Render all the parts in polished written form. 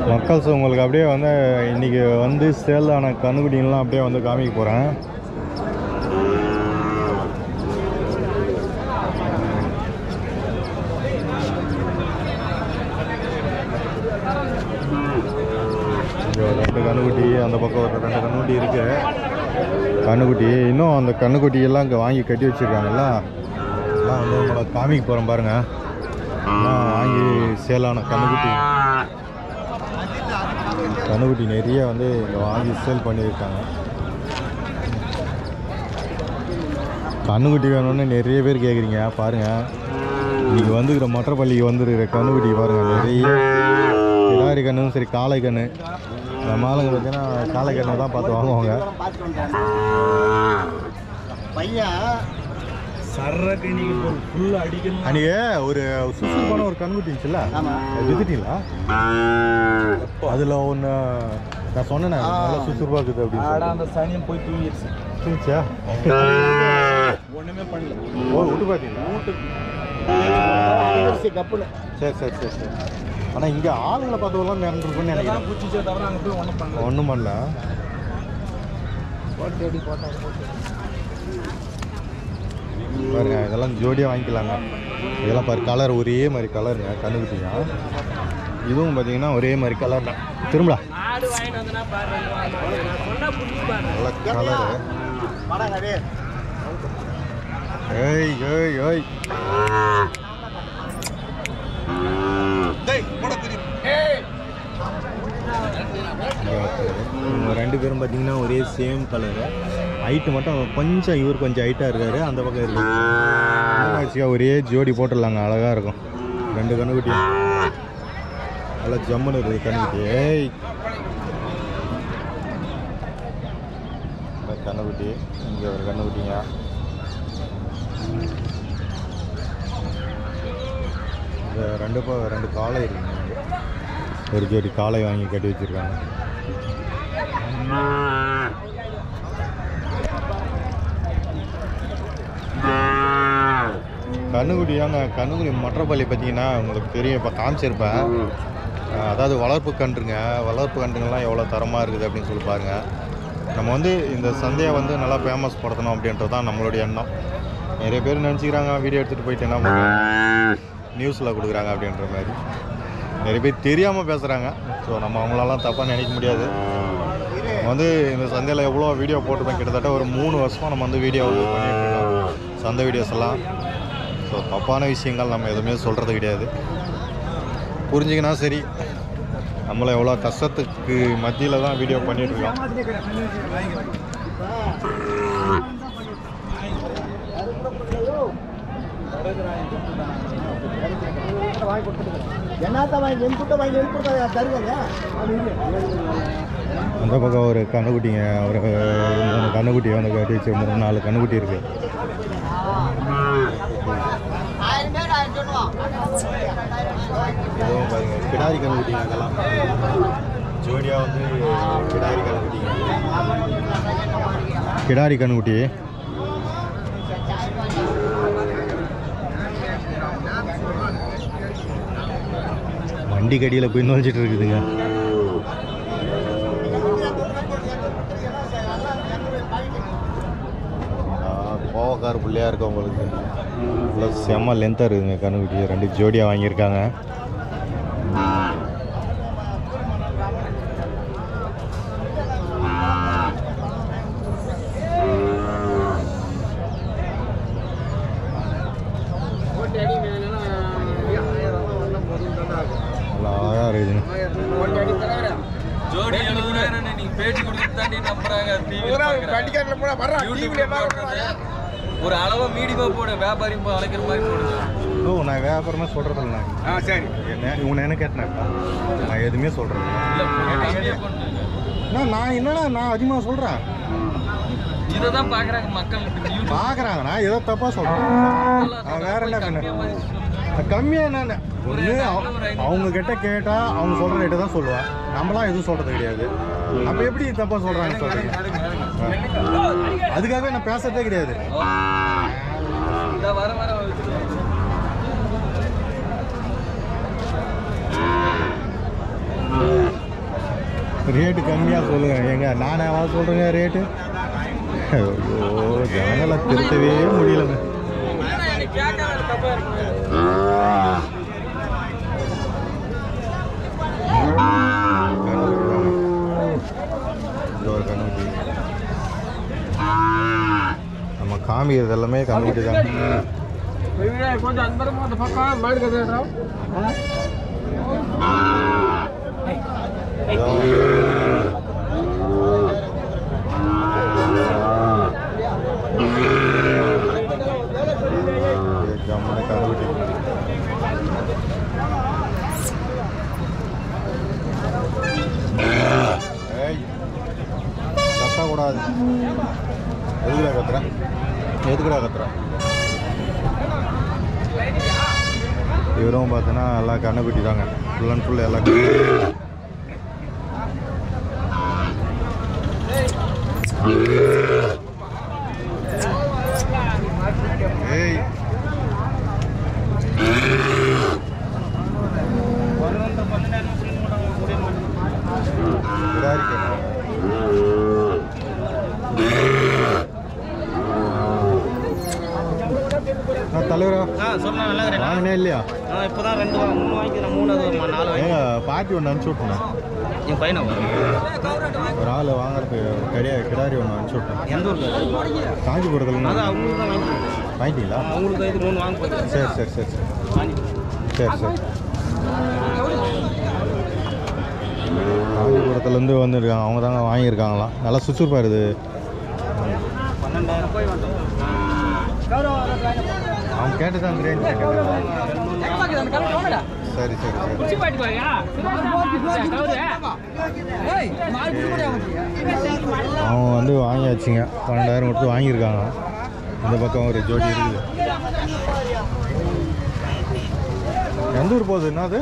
மக்கள்ஸ் உங்களுக்கு அப்படியே வந்து இன்றைக்கி வந்து சேலான கண்ணுக்குட்டிங்கெல்லாம் அப்படியே வந்து காமிக்க போகிறேன். ரெண்டு கண்ணுக்குட்டி, அந்த பக்கம் ஒரு 2 கண்ணுக்குட்டி இருக்குது. கண்ணுக்குட்டி இன்னும் அந்த கண்ணுக்குட்டியெல்லாம் இங்கே வாங்கி கட்டி வச்சுருக்காங்கல்ல, எல்லாம் வந்து உங்களை காமிக்க போகிறேன் பாருங்கள். எல்லாம் வாங்கி சேலான கண்ணுக்குட்டி நிறைய வந்து இங்கே வாங்கி சேல் பண்ணியிருக்காங்க. கண்ணுக்குட்டி வேணும்னு நிறைய பேர் கேட்குறீங்க பாருங்கள். இன்றைக்கி வந்துக்கிற மற்றப்பள்ளிக்கு வந்துருக்கிற கண்ணுக்குட்டி பாருங்கள், நிறைய கிடாரி கண்ணும் சரி காளை கண்ணு. நம்ம ஆளுங்க பார்த்தீங்கன்னா காளை கண்ணை தான் பார்த்து வாங்குவாங்க. அன்றைக்கி ஒரு சுசுப்பான ஒரு கண்ணுக்குட்டி இருந்துச்சுல்ல, வித்துட்டீங்களா? அதில் ஒன்று நான் சொன்னேன், நல்லா சுசுப்பாக இருக்குது அப்படின்னு. அந்த சனியம் போய் தூங்கிடுச்சா? ஒன்றுமே பண்ணல. ஓ, விட்டு பார்த்தீங்களா? சரி சரி சரி சரி. ஆனால் இங்கே ஆளுங்களை பார்த்தவெல்லாம் மிரண்டுருக்குன்னு நினைக்கிறேன். ஒன்றும் பண்ணல. பாருங்க, இதெல்லாம் ஜோடியாக வாங்கிக்கலாங்க. இதெல்லாம் பாரு, கலர் ஒரே மாதிரி கலருங்க கண்ணுக்குட்டிங்க. இதுவும் பார்த்தீங்கன்னா ஒரே மாதிரி கலர் தான். திரும்பலா நல்ல கலரு. ஏய் ஏய் ஏய், இவங்க 2 பேரும் பார்த்தீங்கன்னா ஒரே சேம் கலரு. ஹைட்டு மட்டும் கொஞ்சம் இவர் கொஞ்சம் ஹைட்டாக இருக்காரு, அந்த பக்கம் இருக்காரு. ஒரே ஜோடி போட்டுடலாங்க, அழகாக இருக்கும். 2 கண்ணுக்குட்டி நல்லா ஜம்முன்னு இருக்குது கண்ணுக்குட்டி. ஏய் கண்ணுக்குட்டி, இங்கே ஒரு கண்ணுக்குட்டிங்க. இந்த 2 காளை இருக்குங்க, ஒரு ஜோடி காளை வாங்கி கட்டி வச்சுருக்காங்க. கண்ணுக்குட்டியாங்க, கண்ணுக்குட்டி மற்றப்பள்ளி பார்த்தீங்கன்னா உங்களுக்கு தெரியும், இப்போ காமிச்சிருப்பேன். அதாவது வளர்ப்பு கன்றுங்கள்லாம் எவ்வளோ தரமாக இருக்குது அப்படின்னு சொல்லி பாருங்கள். நம்ம வந்து இந்த சந்தையை வந்து நல்லா ஃபேமஸ் படுத்தணும் அப்படின்றது தான் நம்மளுடைய எண்ணம். நிறைய பேர் நினச்சிக்கிறாங்க வீடியோ எடுத்துகிட்டு போயிட்டு என்ன பண்ணுறாங்க, நியூஸில் கொடுக்குறாங்க அப்படின்ற மாதிரி. நிறைய பேர் தெரியாமல் பேசுகிறாங்க. ஸோ நம்ம அவங்களெல்லாம் தப்பாக நினைக்க முடியாது. வந்து இந்த சந்தையில் எவ்வளோ வீடியோ போட்டுருப்பேன், கிட்டத்தட்ட ஒரு 3 வருஷமாக நம்ம வந்து வீடியோ வந்து பண்ணிட்டுருக்கோம், சந்தை வீடியோஸ் எல்லாம். ஸோ தப்பான விஷயங்கள் நம்ம எதுவுமே சொல்கிறது கிடையாது. புரிஞ்சிங்கன்னா சரி. நம்மளை எவ்வளோ கஷ்டத்துக்கு மத்தியில் தான் வீடியோ பண்ணிகிட்ருக்கோம். அந்த பக்கம் ஒரு கண்ணுக்குட்டிங்க, ஒரு 3 கண்ணுக்குட்டி வந்து கட்டி வச்சு 3-4 கண்ணுக்குட்டி இருக்குது. இதுவும் பாருங்க கிடாரி கண்ணுக்குட்டிங்க, அதெல்லாம் ஜோடியாக வந்து கிடாரி கண்ணுக்குட்டிங்க. கிடாரி கண்ணுக்குட்டி வண்டி கடியில் போய் நுழைஞ்சிட்டு இருக்குதுங்க. கோவக்கார பிள்ளையாக இருக்கும் உங்களுக்கு. இவ்வளோ செம்ம லென்த்தாக இருக்குதுங்க கண்ணுக்குட்டி. 2 ஜோடியாக வாங்கியிருக்காங்க. அழகாக இருக்குதுங்க. ஒரு அளவா மீடியமா போடு, வியாபாரி அழைக்கிற மாதிரி போடுங்க. ஓ, நான் வியாபாரமாக சொல்கிறதில்ல. சரி, என்ன கேட்டேன், நான் எதுவுமே சொல்கிறேன். நான் அதிகமாக சொல்கிறேன். இதை தான் பார்க்குறாங்க மக்கள், பார்க்குறாங்க. நான் ஏதோ தப்பாக சொல்கிறேன். நான் வேற என்ன பண்ணேன், கம்மியாக என்னென்ன ஒன்று அவங்க கிட்ட கேட்டால் அவங்க சொல்கிற ரேட்டு தான் சொல்லுவேன். நம்மளாம் எதுவும் சொல்கிறது கிடையாது. அப்போ எப்படி தப்பாக சொல்கிறாங்கன்னு சொல்கிறீங்க? அதுக்காகவே நான் பேசுறதே கிடையாது. ரேட்டு கம்மியாக சொல்லுங்கள் எங்க நானே சொல்கிறேங்க ரேட்டு. ஐயோ ஜனங்களை திருத்தவே முடியலங்க. இது ஒரு கண்ணுக்குட்டி. நம்ம காமிக்கிறது எல்லாமே கண்ணுக்குட்டி தான். கொஞ்சம் அந்த பக்கம் மாடு கதை ஜம்முன கண்ணுக்குட்டி. கத்தக்கூடாது. எதுக்குடா கத்துற? எதுக்குடா கத்துற? இவரும் பார்த்தோன்னா எல்லாம் கண்ணுக்குட்டி தாங்க. ஃபுல் அண்ட் ஃபுல் எல்லாம் ஏய் தலைவரா சொன்னா நல்லா வாங்கினே இல்லையா? இப்போதான் 2 3 வாங்கிக்கிறேன். 3 4 ஏங்க பாட்டி ஒன்று அனுப்பிச்சி விட்டேன். என் பையனை ஒரு ஆள் வாங்குறதுக்கு கிடாரி ஒன்று அனுப்பிச்சி விட்டேன். எந்த ஊருக்கு? காஞ்சிபுரத்தில். அதான் அவங்களுக்கு தான் வாங்கிட்டீங்களா? அவங்களுக்கு இது 3 வாங்க போகிறேன். சரி சரி சரி சரி சரி சரி. காஞ்சிபுரத்துலேருந்து வந்துருக்காங்க. அவங்க தாங்க வாங்கியிருக்காங்களாம். நல்லா சுறுசுறுப்பாக இருக்குது. 12,000 போய் வந்தோம். அவங்க கேட்டு தான் சரி சரி சரி. அவங்க வந்து வாங்கியாச்சுங்க. 12,000 கொடுத்து வாங்கியிருக்காங்க. இந்த பக்கம் ஒரு ஜோடி இருக்குது. எந்த ஊர் போகுது? என்னது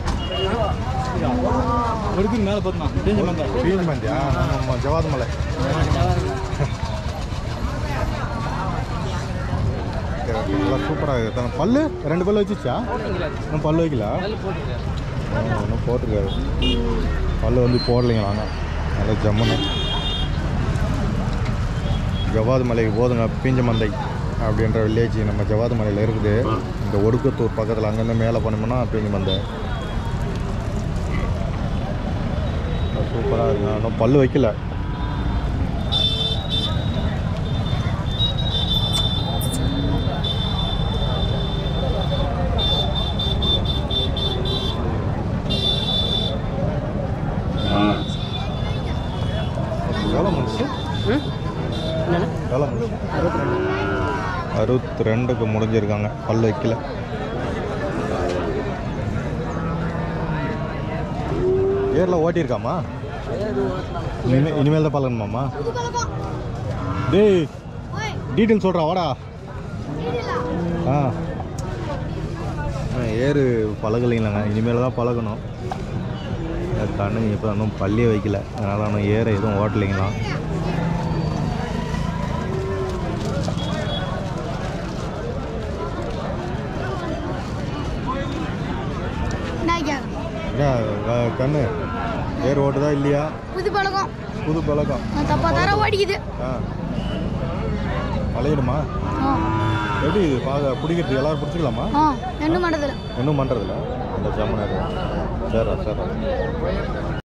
இருக்கு மேலே போதுமா? பீஞ்மந்தியா? நம்ம ஜவாத் மலை. நல்லா சூப்பராக இருக்குது. பல்லு 2 பல்லு வச்சுச்சா? இன்னும் பல்லு வைக்கல. இன்னும் போட்டிருக்காரு. பல்லு வந்து போடலைங்களா? ஆனால் நல்லா ஜம்முன்னு. ஜவாது மலைக்கு போதுங்க. பீஞ்சமந்தை அப்படின்ற வில்லேஜ் நம்ம ஜவாது மலையில் இருக்குது. இந்த ஒடுக்கத்தூர் பக்கத்தில் அங்கேருந்து மேலே போனோம்னா பீஞ்சமந்தை. சூப்பராக இருக்குங்க. இன்னும் பல்லு வைக்கல. எவ்வளோ முடிச்சு? எவ்வளோ முடிச்சு? 62க்கு முடிஞ்சிருக்காங்க. பல்லு வைக்கல. ஏரில் ஓட்டியிருக்காமா? இனிமேல் தான் பழகணுமாம்மா? டேய் டீட்டெயில் சொல்கிறா வாடா. ஏறு பழகலைங்களாங்க. இனிமேல் தான் பழகணும். கண்ணுங்க இப்போ இன்னும் பள்ளியே வைக்கல. அதனால் இன்னும் ஏற எதுவும் ஓட்டலைங்களாம். கண்ணு ஏர் ஓட்டுதா இல்லையா? புது பழக்கம். புது பழக்கம். தப்பா தர ஓடிக்குது. பழகிடுமா? எப்படி இது பிடிக்கிறதுக்கு எல்லாரும் பிடிச்சிக்கலாமா? இன்னும் பண்ணுறதில்ல. இன்னும் பண்ணுறதில்ல. அந்த ஜாமன் சரி சரி.